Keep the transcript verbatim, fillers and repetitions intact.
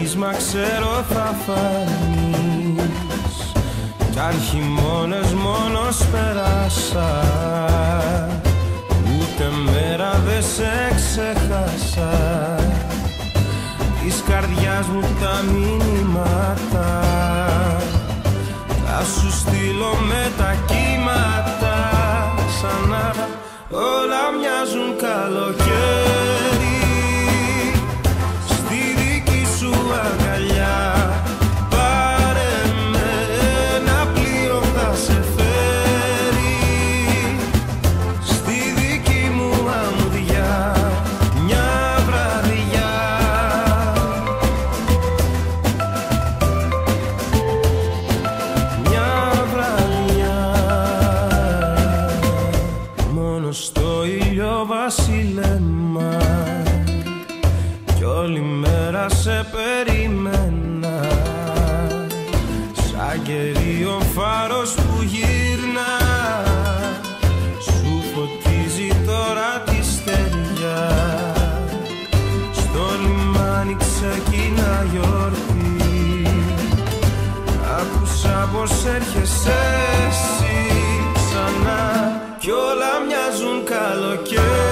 φανείς, μα ξέρω θα φανείς. Κι αν χειμώνες μόνος πέρασα, ούτε μέρα δε σε ξεχάσα. Της καρδιάς μου τα μηνύματα θα σου στείλω με τα κύματα. Ξανά όλα μοιάζουν καλοκαίρι στη δική σου αγκαλιά. Πάρε με, ένα πλοίο θα σε φέρει στη δική μου αμμουδιά μια βραδιά. Μια βραδιά μόνο στο ηλιοβασίλεμα κι όλη μέρα σε περιμένα. Σαν κερίο φάρος που γύρνα σου φωτίζει τώρα τη στεριά. Στο λιμάνι ξεκινά γιορτή, άκουσα πως έρχεσαι εσύ ξανά κι όλα μοιάζουν καλοκαίρι.